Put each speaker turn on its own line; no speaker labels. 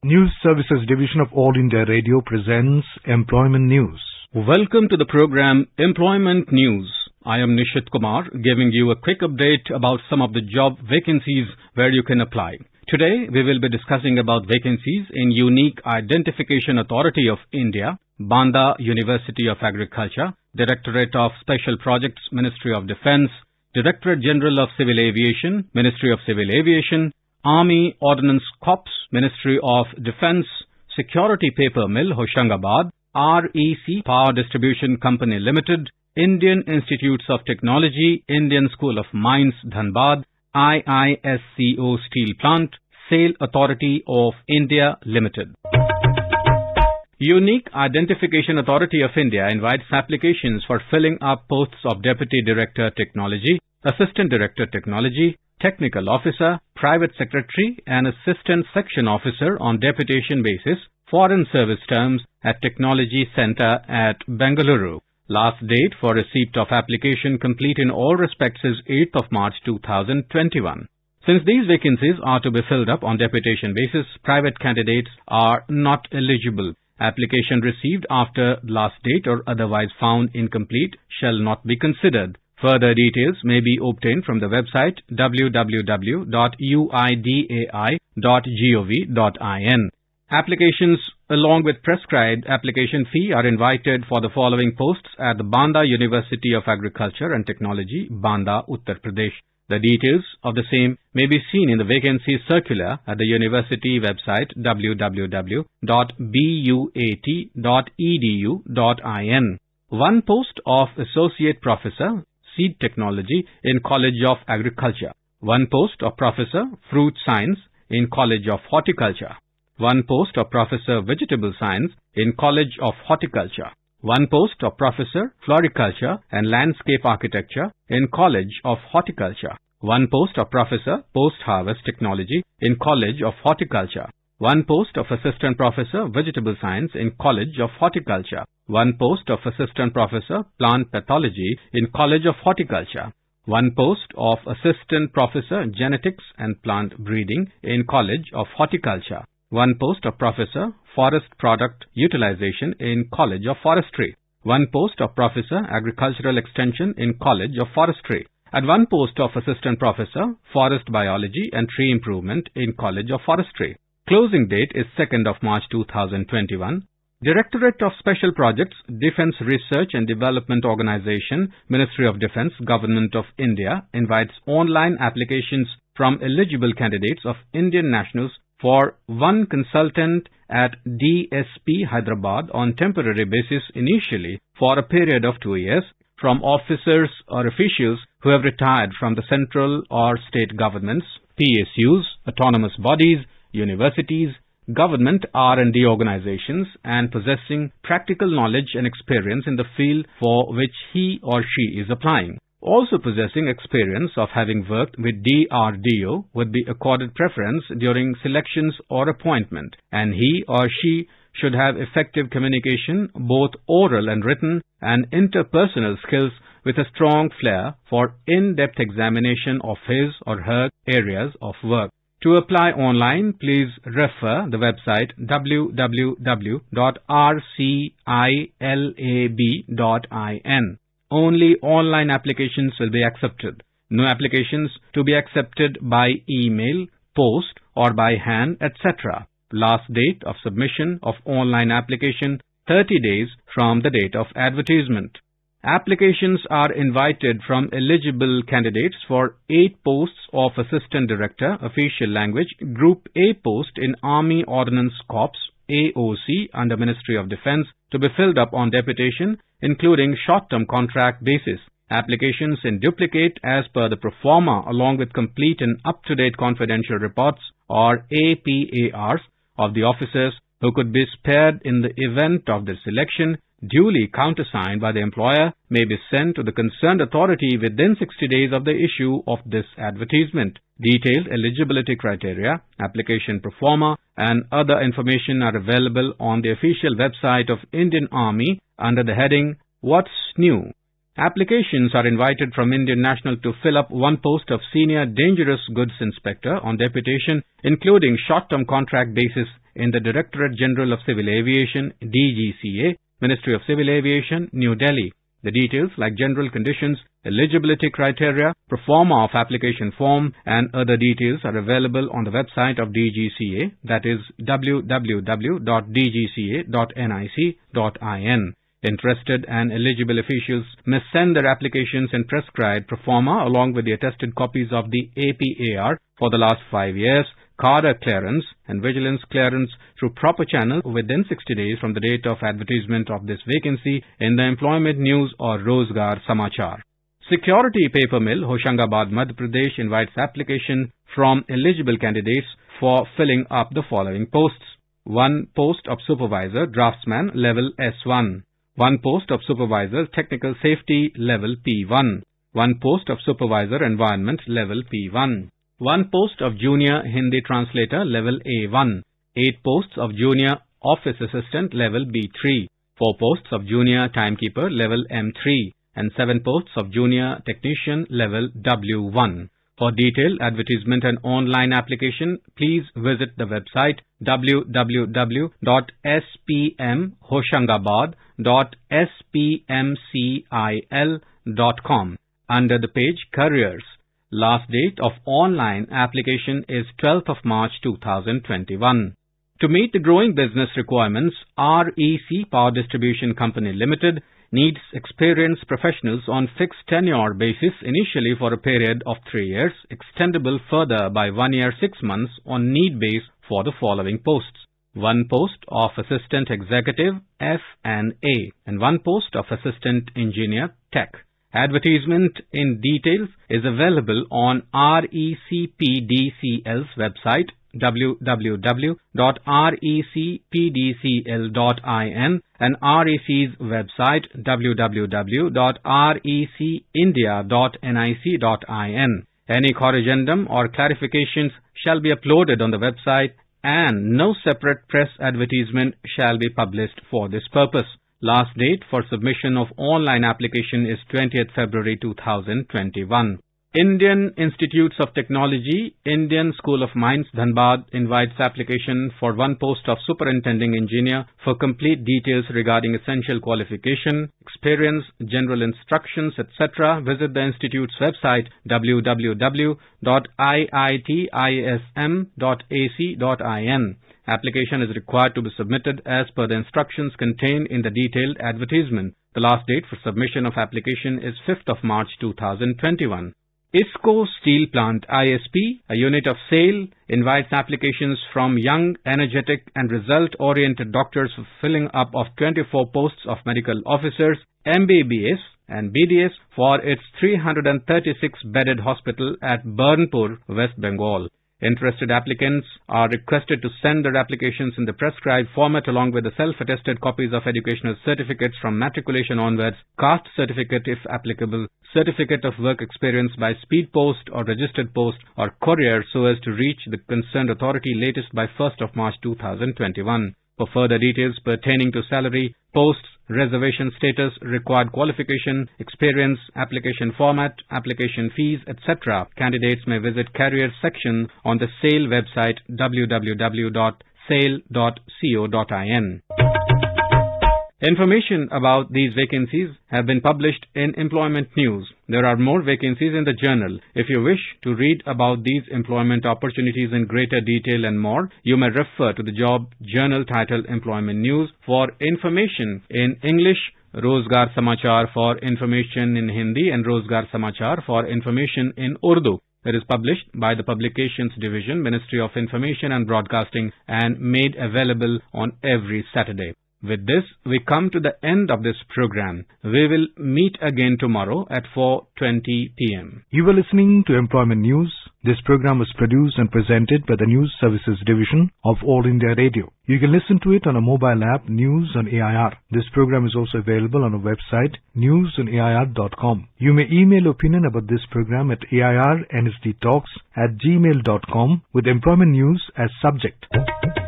News Services Division of All India Radio presents Employment News.
Welcome to the program Employment News. I am Nishit Kumar giving you a quick update about some of the job vacancies where you can apply. Today we will be discussing about vacancies in Unique Identification Authority of India, Banda University of Agriculture, Directorate of Special Projects, Ministry of Defence, Directorate General of Civil Aviation, Ministry of Civil Aviation, Army Ordnance Corps, Ministry of Defence, Security Paper Mill, Hoshangabad, REC Power Distribution Company Limited, Indian Institutes of Technology, Indian School of Mines, Dhanbad, IISCO Steel Plant, SAIL Authority of India Limited. Unique Identification Authority of India invites applications for filling up posts of Deputy Director Technology, Assistant Director Technology, Technical Officer, Private Secretary and Assistant Section Officer on deputation basis, foreign service terms at Technology Centre at Bengaluru. Last date for receipt of application complete in all respects is 8th of March 2021. Since these vacancies are to be filled up on deputation basis, private candidates are not eligible. Application received after last date or otherwise found incomplete shall not be considered. Further details may be obtained from the website www.uidai.gov.in. Applications along with prescribed application fee are invited for the following posts at the Banda University of Agriculture and Technology, Banda, Uttar Pradesh. The details of the same may be seen in the vacancy circular at the university website www.buat.edu.in. One post of Associate Professor, Seed Technology in College of Agriculture. One post of Professor, Fruit Science in College of Horticulture. One post of Professor, Vegetable Science in College of Horticulture. One post of Professor, Floriculture and Landscape Architecture in College of Horticulture. One post of Professor, Post-Harvest Technology in College of Horticulture. One post of Assistant Professor, Vegetable Science in College of Horticulture. One post of Assistant Professor, Plant Pathology in College of Horticulture. One post of Assistant Professor, Genetics and Plant Breeding in College of Horticulture. One post of Professor, Forest Product Utilization in College of Forestry. One post of Professor, Agricultural Extension in College of Forestry. And one post of Assistant Professor, Forest Biology and Tree Improvement in College of Forestry. Closing date is 2nd of March 2021. Directorate of Special Projects, Defence Research and Development Organisation, Ministry of Defence, Government of India invites online applications from eligible candidates of Indian nationals for one consultant at DSP Hyderabad on temporary basis initially for a period of 2 years from officers or officials who have retired from the central or state governments, PSUs, autonomous bodies, universities, government R&D organizations and possessing practical knowledge and experience in the field for which he or she is applying. Also possessing experience of having worked with DRDO would be accorded preference during selections or appointment, and he or she should have effective communication, both oral and written, and interpersonal skills with a strong flair for in-depth examination of his or her areas of work. To apply online, please refer the website www.rcilab.in. Only online applications will be accepted. No applications to be accepted by email, post or by hand, etc. Last date of submission of online application 30 days from the date of advertisement. Applications are invited from eligible candidates for 8 posts of Assistant Director, Official Language, Group A post in Army Ordnance Corps, AOC, under Ministry of Defence, to be filled up on deputation, including short-term contract basis. Applications in duplicate as per the pro forma along with complete and up-to-date confidential reports or APARs of the officers who could be spared in the event of their selection, duly countersigned by the employer, may be sent to the concerned authority within 60 days of the issue of this advertisement. Detailed eligibility criteria, application pro forma and other information are available on the official website of Indian Army under the heading What's New? Applications are invited from Indian national to fill up one post of Senior Dangerous Goods Inspector on deputation, including short-term contract basis in the Directorate General of Civil Aviation, DGCA, Ministry of Civil Aviation, New Delhi. The details like general conditions, eligibility criteria, pro forma of application form and other details are available on the website of DGCA, that is www.dgca.nic.in. Interested and eligible officials must send their applications in prescribed pro forma along with the attested copies of the APAR for the last 5 years, CADA clearance and vigilance clearance through proper channel within 60 days from the date of advertisement of this vacancy in the Employment News or Rozgar Samachar. Security Paper Mill, Hoshangabad, Madhya Pradesh invites application from eligible candidates for filling up the following posts. 1 post of Supervisor, Draftsman, level S1. 1 post of Supervisor, Technical Safety, level P1. 1 post of Supervisor, Environment, level P1. 1 post of Junior Hindi Translator, level A1. 8 posts of Junior Office Assistant, level B3. 4 posts of Junior Timekeeper, level M3. And 7 posts of Junior Technician, level W1. For detailed advertisement and online application, please visit the website www.spmhoshangabad.spmcil.com under the page Careers. Last date of online application is 12th of March 2021. To meet the growing business requirements, REC Power Distribution Company Limited needs experienced professionals on fixed tenure basis initially for a period of 3 years, extendable further by 1 year 6 months on need base for the following posts. 1 post of Assistant Executive F&A and 1 post of Assistant Engineer Tech. Advertisement in details is available on RECPDCL's website www.recpdcl.in and REC's website www.recindia.nic.in. Any corrigendum or clarifications shall be uploaded on the website and no separate press advertisement shall be published for this purpose. Last date for submission of online application is 20th February 2021. Indian Institutes of Technology, Indian School of Mines, Dhanbad invites application for 1 post of Superintending Engineer. For complete details regarding essential qualification, experience, general instructions, etc., visit the Institute's website www.iitism.ac.in. Application is required to be submitted as per the instructions contained in the detailed advertisement. The last date for submission of application is 5th of March 2021. ISCO Steel Plant ISP, a unit of SAIL, invites applications from young, energetic and result-oriented doctors for filling up of 24 posts of medical officers, MBBS and BDS for its 336-bedded hospital at Burnpur, West Bengal. Interested applicants are requested to send their applications in the prescribed format along with the self-attested copies of educational certificates from matriculation onwards, caste certificate if applicable, certificate of work experience by speed post or registered post or courier so as to reach the concerned authority latest by 1st of March 2021. For further details pertaining to salary, posts, reservation status, required qualification, experience, application format, application fees, etc., candidates may visit Careers section on the SAIL website www.sail.co.in. Information about these vacancies have been published in Employment News. There are more vacancies in the journal. If you wish to read about these employment opportunities in greater detail and more, you may refer to the job journal titled Employment News. For information in English, Rozgar Samachar for information in Hindi and Rozgar Samachar for information in Urdu. It is published by the Publications Division, Ministry of Information and Broadcasting and made available on every Saturday. With this, we come to the end of this program. We will meet again tomorrow at 4:20 p.m.
You were listening to Employment News. This program was produced and presented by the News Services Division of All India Radio. You can listen to it on a mobile app, News on AIR. This program is also available on our website, newsonair.com. You may email opinion about this program at airnsdtalks@gmail.com with Employment News as subject.